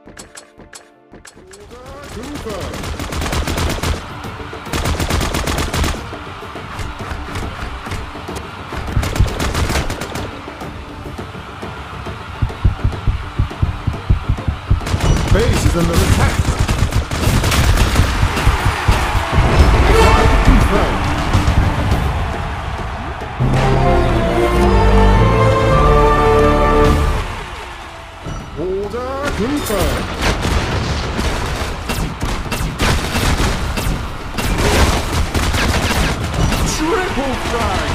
Confirmed. Base is under attack. Target confirmed. Order confirmed. Triple frag.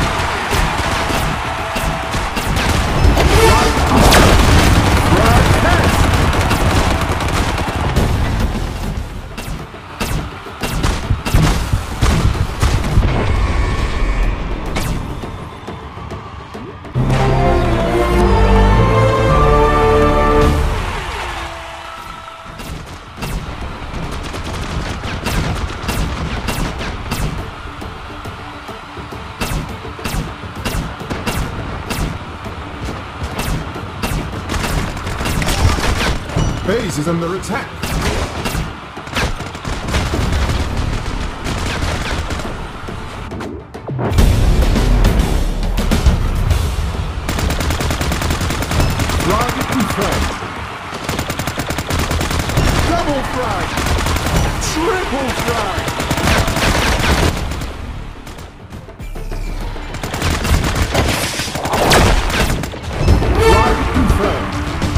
Base is under attack. Target confirmed. Double frag. Triple frag. Target confirmed.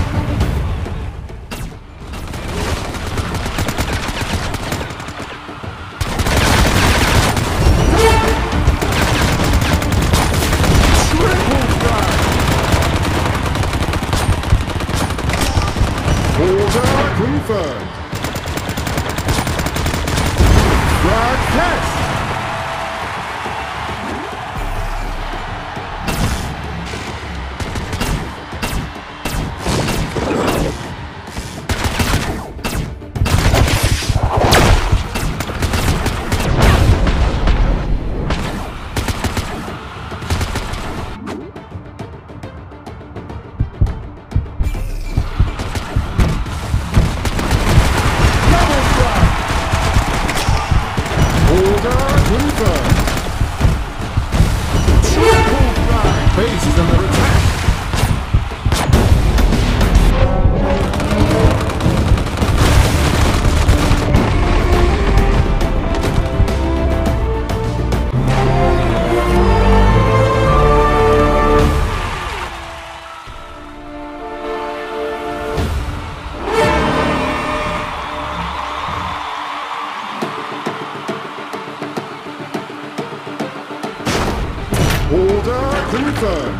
Order confirmed. Broadcast. Base is under attack. Order confirmed.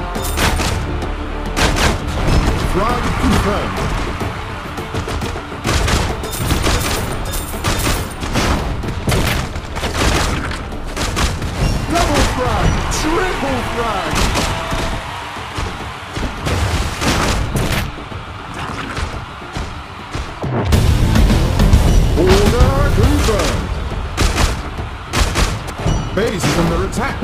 Frag confirmed. Double frag. Triple frag. Order confirmed. Base is under attack.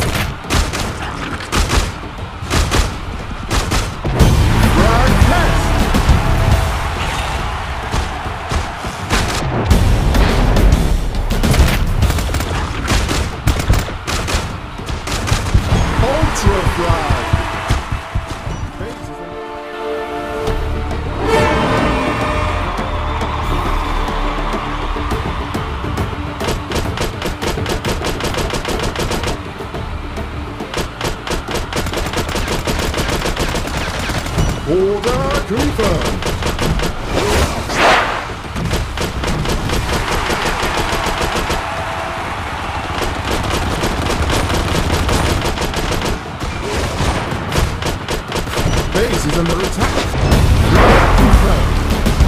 Order confirmed. Base is under attack. Confirmed.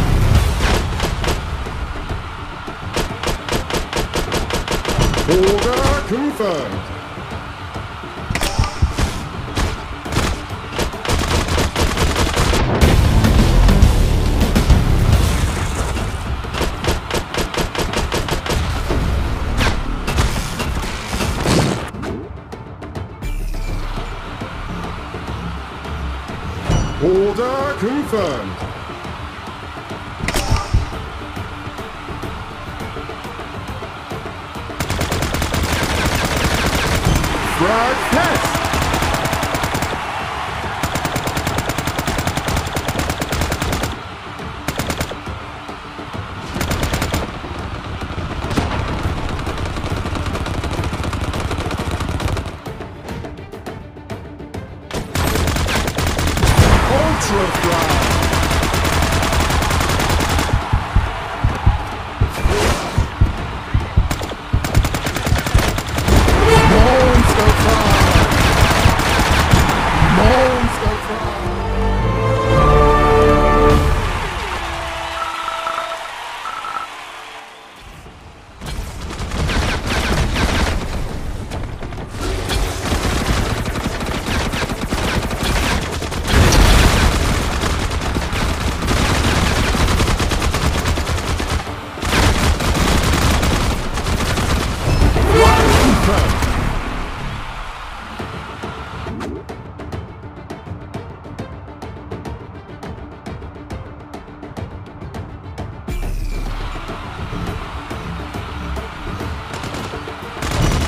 Order confirmed. Order confirmed.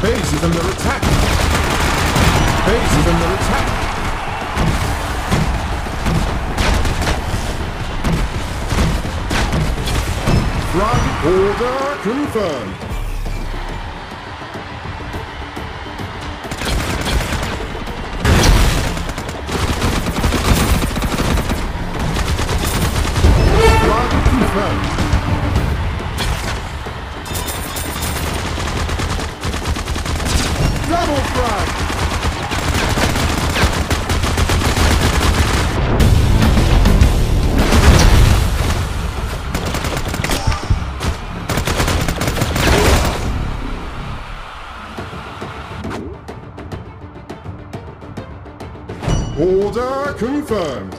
Base is under attack. Base is under attack. Frag order confirmed. Frag confirmed. Double frag! Order confirmed.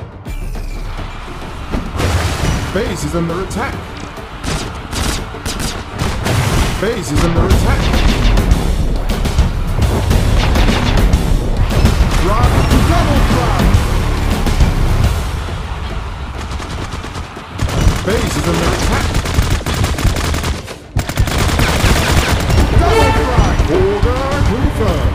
Base is under attack. Base is under attack. Frag, double frag! Base is under attack. Double frag! Order confirmed.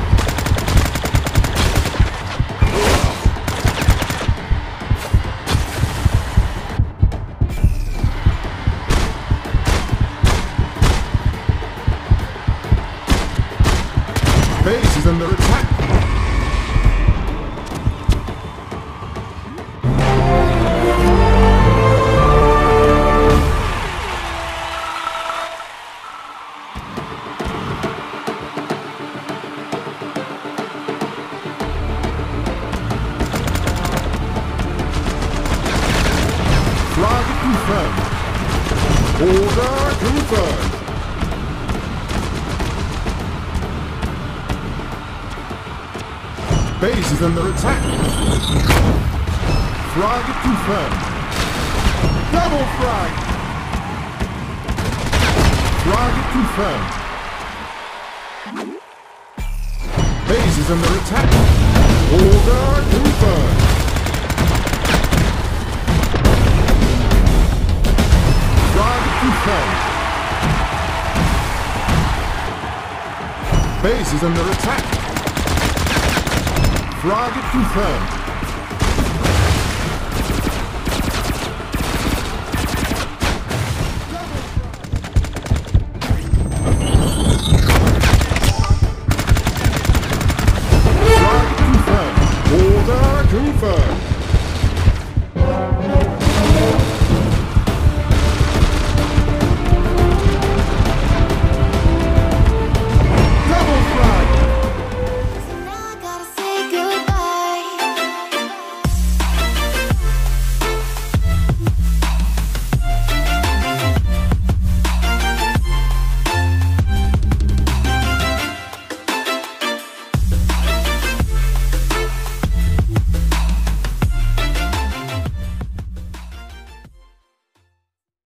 Base is under attack. Flag confirmed. Order confirmed. Base is under attack. Frag confirmed. Double frag. Frag confirmed. Base is under attack. Order confirmed. Frag confirmed. Base is under attack. Frag confirmed.